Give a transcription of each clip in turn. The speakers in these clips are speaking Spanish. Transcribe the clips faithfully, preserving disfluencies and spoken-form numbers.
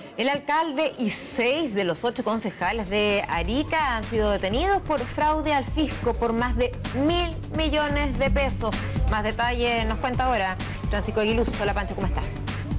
El alcalde y seis de los ocho concejales de Arica han sido detenidos por fraude al fisco por más de mil millones de pesos. Más detalle nos cuenta ahora Francisco Aguiluz. Hola Pancho, ¿cómo estás?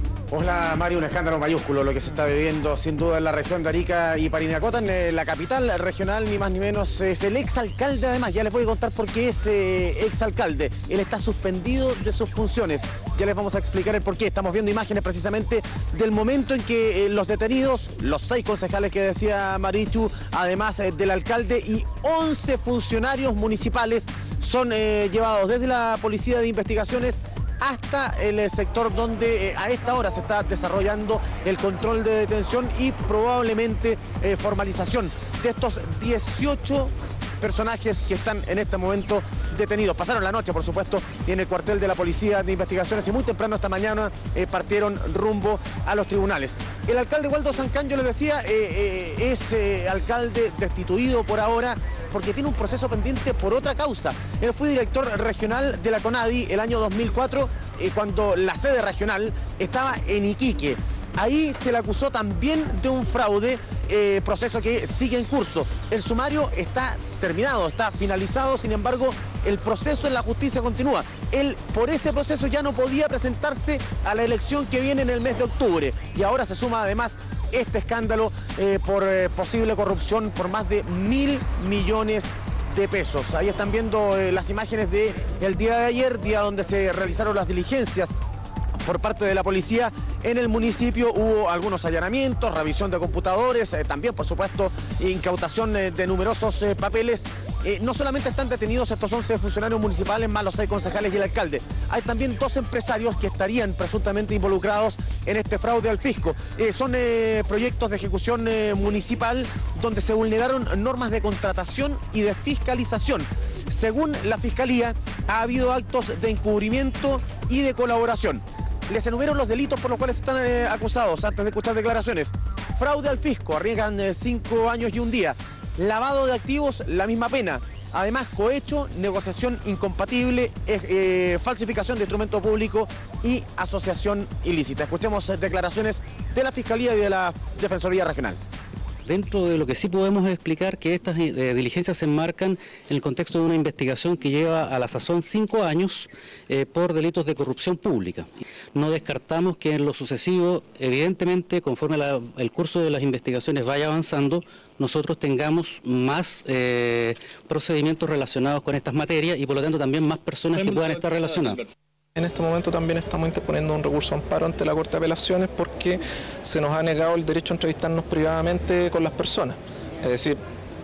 Hola Mario, un escándalo mayúsculo lo que se está viviendo sin duda en la región de Arica y Parinacota, en la capital regional, ni más ni menos. Es el exalcalde, además, ya les voy a contar por qué es eh, exalcalde. Él está suspendido de sus funciones, ya les vamos a explicar el por qué. Estamos viendo imágenes precisamente del momento en que eh, los detenidos, los seis concejales que decía Marichu, además eh, del alcalde y once funcionarios municipales son eh, llevados desde la Policía de Investigaciones hasta el sector donde eh, a esta hora se está desarrollando el control de detención y probablemente eh, formalización de estos dieciocho personajes que están en este momento detenidos. Pasaron la noche, por supuesto, en el cuartel de la Policía de Investigaciones y muy temprano esta mañana eh, partieron rumbo a los tribunales. El alcalde Waldo Sancán, yo les decía, eh, eh, es eh, alcalde destituido por ahora porque tiene un proceso pendiente por otra causa. Él fue director regional de la CONADI el año dos mil cuatro, eh, cuando la sede regional estaba en Iquique. Ahí se le acusó también de un fraude, eh, proceso que sigue en curso. El sumario está terminado, está finalizado, sin embargo, el proceso en la justicia continúa. Él, por ese proceso, ya no podía presentarse a la elección que viene en el mes de octubre. Y ahora se suma además este escándalo eh, por eh, posible corrupción por más de mil millones de pesos. Ahí están viendo eh, las imágenes del día de ayer, día donde se realizaron las diligencias por parte de la policía en el municipio. Hubo algunos allanamientos, revisión de computadores, eh, también por supuesto incautación eh, de numerosos eh, papeles. Eh, no solamente están detenidos estos once funcionarios municipales más los seis concejales y el alcalde, hay también dos empresarios que estarían presuntamente involucrados en este fraude al fisco. Eh, son eh, proyectos de ejecución eh, municipal donde se vulneraron normas de contratación y de fiscalización. Según la Fiscalía, ha habido actos de encubrimiento y de colaboración. Les enumero los delitos por los cuales están eh, acusados antes de escuchar declaraciones. Fraude al fisco, arriesgan eh, cinco años y un día. Lavado de activos, la misma pena. Además, cohecho, negociación incompatible, eh, eh, falsificación de instrumento público y asociación ilícita. Escuchemos eh, declaraciones de la Fiscalía y de la Defensoría Regional. Dentro de lo que sí podemos explicar que estas eh, diligencias se enmarcan en el contexto de una investigación que lleva a la sazón cinco años eh, por delitos de corrupción pública. No descartamos que en lo sucesivo, evidentemente, conforme la, el curso de las investigaciones vaya avanzando, nosotros tengamos más eh, procedimientos relacionados con estas materias y por lo tanto también más personas que puedan estar relacionadas. En este momento también estamos interponiendo un recurso de amparo ante la Corte de Apelaciones porque se nos ha negado el derecho a entrevistarnos privadamente con las personas. Es decir,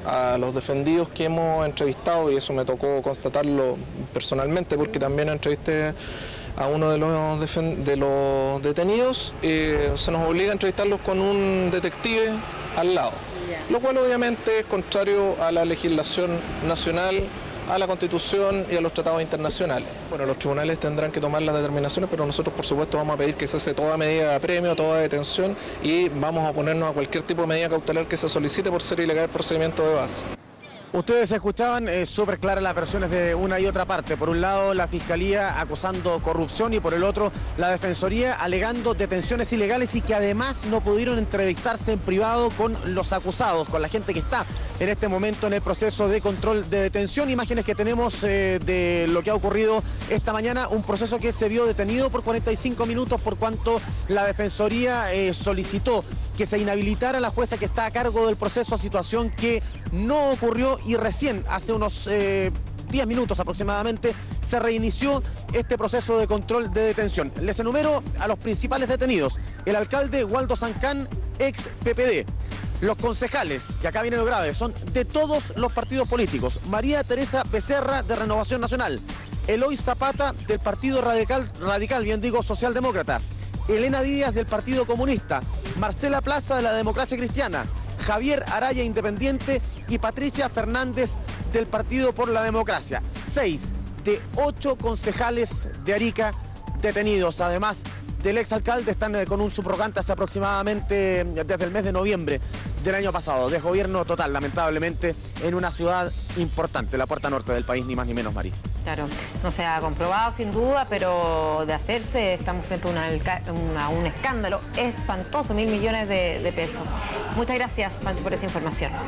a los defendidos que hemos entrevistado, y eso me tocó constatarlo personalmente porque también entrevisté a uno de los, de los detenidos, eh, se nos obliga a entrevistarlos con un detective al lado, lo cual obviamente es contrario a la legislación nacional, a la Constitución y a los tratados internacionales. Bueno, los tribunales tendrán que tomar las determinaciones, pero nosotros por supuesto vamos a pedir que se hace toda medida de apremio, toda detención y vamos a oponernos a cualquier tipo de medida cautelar que se solicite por ser ilegal el procedimiento de base. Ustedes escuchaban eh, súper claras las versiones de una y otra parte. Por un lado, la Fiscalía acusando corrupción y por el otro, la Defensoría alegando detenciones ilegales y que además no pudieron entrevistarse en privado con los acusados, con la gente que está en este momento en el proceso de control de detención. Imágenes que tenemos eh, de lo que ha ocurrido esta mañana, un proceso que se vio detenido por cuarenta y cinco minutos por cuanto la Defensoría eh, solicitó que se inhabilitara la jueza que está a cargo del proceso, situación que no ocurrió y recién hace unos eh, diez minutos aproximadamente se reinició este proceso de control de detención. Les enumero a los principales detenidos: el alcalde Waldo Sancán, ex P P D. Los concejales, que acá viene lo grave, son de todos los partidos políticos. María Teresa Becerra, de Renovación Nacional. Eloy Zapata, del Partido Radical, Radical, bien digo, Socialdemócrata. Elena Díaz, del Partido Comunista. Marcela Plaza, de la Democracia Cristiana. Javier Araya, Independiente, y Patricia Fernández, del Partido por la Democracia. Seis de ocho concejales de Arica detenidos. Además del exalcalde, están con un subrogante hace aproximadamente desde el mes de noviembre del año pasado. Desgobierno total, lamentablemente, en una ciudad importante, la puerta norte del país, ni más ni menos, María. Claro, no se ha comprobado sin duda, pero de hacerse estamos frente a, una, una, un escándalo espantoso, mil millones de, de pesos. Muchas gracias, Pancho, por esa información.